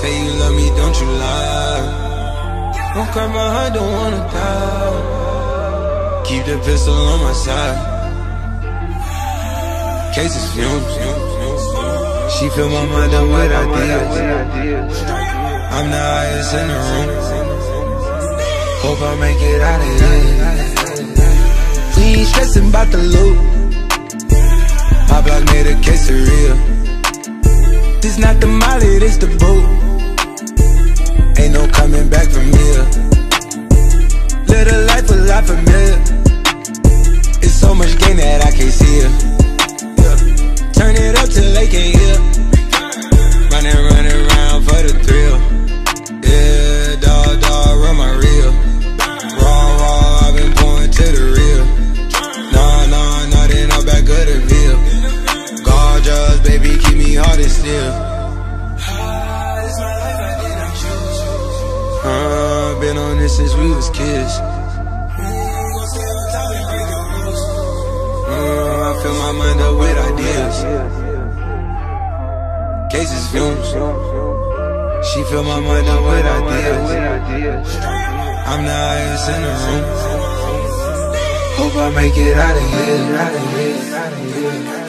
Say you love me, don't you lie. Don't cry my heart, don't wanna die. Keep the pistol on my side. Cases fumes. She fill my mind up with ideas. I'm the highest in the room. Hope I make it out of here. We ain't stressing about the loot. My block made a quesadilla. This not the molly, this the boot. Ain't no coming back from here. Live a life a lot familiar. It's so much gain that I can't see it. Turn it up till they can't hear. Running around for the thrill. Yeah, dog, run my reel. Raw, I've been going to the real. Nah, then I'm back of the veil. Gorgeous, baby, keep me hard and still. Been on this since we was kids. I fill my mind up with ideas. Cases fumes. She fill my mind up with ideas. I'm the highest in the room. Hope I make it out of here.